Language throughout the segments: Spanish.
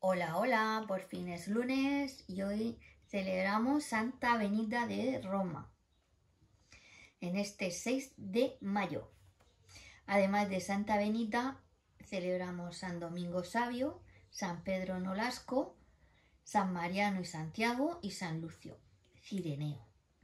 Hola, hola, por fin es lunes y hoy celebramos Santa Benita de Roma en este 6 de mayo. Además de Santa Benita, celebramos San Domingo Sabio, San Pedro Nolasco, San Mariano y Santiago y San Lucio Cireneo.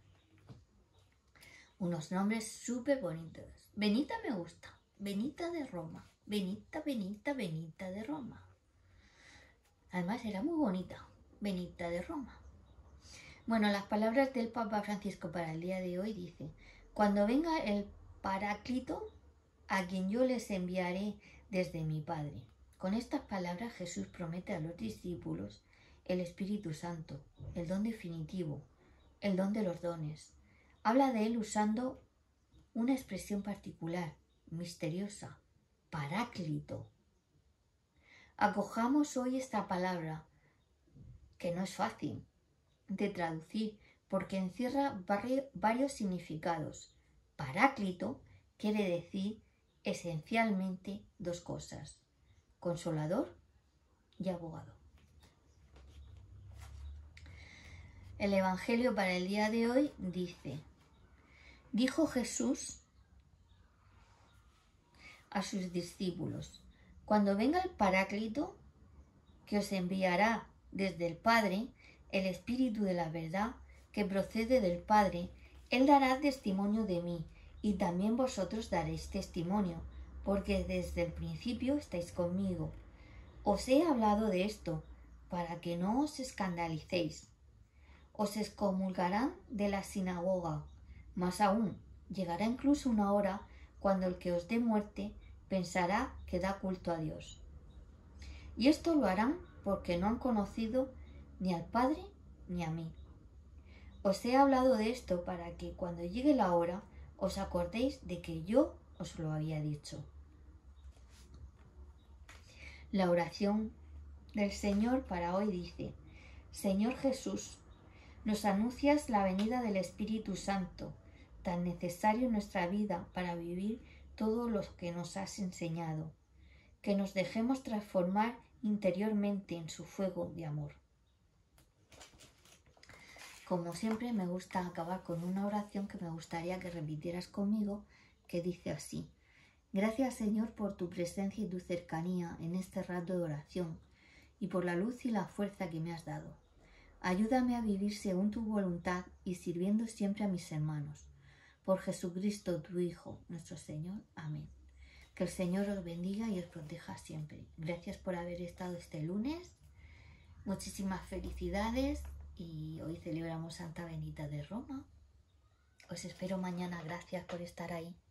Unos nombres súper bonitos. Benita me gusta. Benita de Roma. Benita, Benita, Benita de Roma. Además era muy bonita, Benita de Roma. Bueno, las palabras del Papa Francisco para el día de hoy dicen: cuando venga el Paráclito, a quien yo les enviaré desde mi Padre. Con estas palabras Jesús promete a los discípulos el Espíritu Santo, el don definitivo, el don de los dones. Habla de él usando una expresión particular, misteriosa: Paráclito. Acojamos hoy esta palabra, que no es fácil de traducir porque encierra varios significados. Paráclito quiere decir esencialmente dos cosas: consolador y abogado. El Evangelio para el día de hoy dice: dijo Jesús a sus discípulos: cuando venga el Paráclito, que os enviará desde el Padre, el Espíritu de la verdad, que procede del Padre, Él dará testimonio de mí, y también vosotros daréis testimonio, porque desde el principio estáis conmigo. Os he hablado de esto, para que no os escandalicéis. Os excomulgarán de la sinagoga, más aún, llegará incluso una hora cuando el que os dé muerte pensará que da culto a Dios. Y esto lo harán porque no han conocido ni al Padre ni a mí. Os he hablado de esto para que cuando llegue la hora os acordéis de que yo os lo había dicho. La oración del Señor para hoy dice: Señor Jesús, nos anuncias la venida del Espíritu Santo, tan necesario en nuestra vida para vivir todo lo que nos has enseñado. Que nos dejemos transformar interiormente en su fuego de amor. Como siempre, me gusta acabar con una oración que me gustaría que repitieras conmigo, que dice así: gracias, Señor, por tu presencia y tu cercanía en este rato de oración y por la luz y la fuerza que me has dado. Ayúdame a vivir según tu voluntad y sirviendo siempre a mis hermanos. Por Jesucristo, tu Hijo, nuestro Señor. Amén. Que el Señor os bendiga y os proteja siempre. Gracias por haber estado este lunes. Muchísimas felicidades y hoy celebramos Santa Benita de Roma. Os espero mañana. Gracias por estar ahí.